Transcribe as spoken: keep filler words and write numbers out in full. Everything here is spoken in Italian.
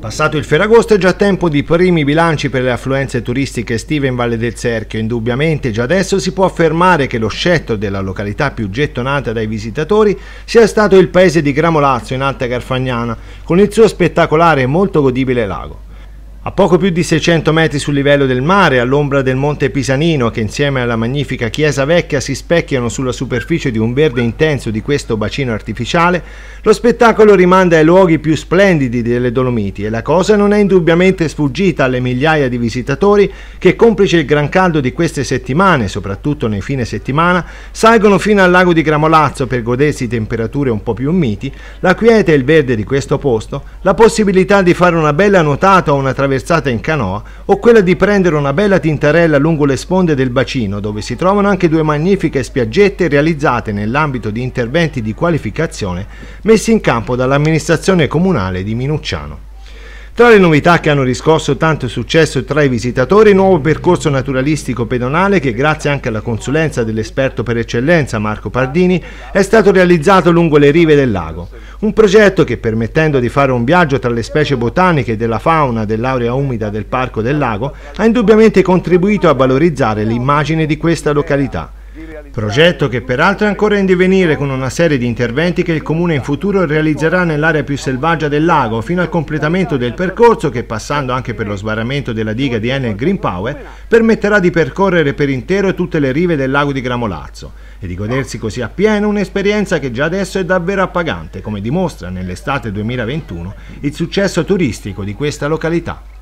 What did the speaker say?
Passato il Ferragosto è già tempo di primi bilanci per le affluenze turistiche estive in Valle del Serchio. Indubbiamente già adesso si può affermare che lo scettro della località più gettonata dai visitatori sia stato il paese di Gramolazzo in Alta Garfagnana, con il suo spettacolare e molto godibile lago. A poco più di seicento metri sul livello del mare, all'ombra del Monte Pisanino, che insieme alla magnifica chiesa vecchia si specchiano sulla superficie di un verde intenso di questo bacino artificiale, lo spettacolo rimanda ai luoghi più splendidi delle Dolomiti e la cosa non è indubbiamente sfuggita alle migliaia di visitatori che, complice il gran caldo di queste settimane, soprattutto nei fine settimana, salgono fino al lago di Gramolazzo per godersi temperature un po' più miti, la quiete e il verde di questo posto, la possibilità di fare una bella nuotata o una traversata in canoa o quella di prendere una bella tintarella lungo le sponde del bacino, dove si trovano anche due magnifiche spiaggette realizzate nell'ambito di interventi di qualificazione messi in campo dall'amministrazione comunale di Minucciano. Tra le novità che hanno riscosso tanto successo tra i visitatori, il nuovo percorso naturalistico pedonale che, grazie anche alla consulenza dell'esperto per eccellenza Marco Pardini, è stato realizzato lungo le rive del lago. Un progetto che, permettendo di fare un viaggio tra le specie botaniche e della fauna dell'area umida del Parco del Lago, ha indubbiamente contribuito a valorizzare l'immagine di questa località. Progetto che peraltro è ancora in divenire, con una serie di interventi che il Comune in futuro realizzerà nell'area più selvaggia del lago, fino al completamento del percorso che, passando anche per lo sbarramento della diga di Enel Green Power, permetterà di percorrere per intero tutte le rive del lago di Gramolazzo e di godersi così appieno un'esperienza che già adesso è davvero appagante, come dimostra nell'estate duemilaventuno il successo turistico di questa località.